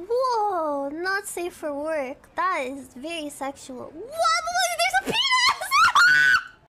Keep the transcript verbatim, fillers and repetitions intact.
Whoa, not safe for work. That is very sexual. What?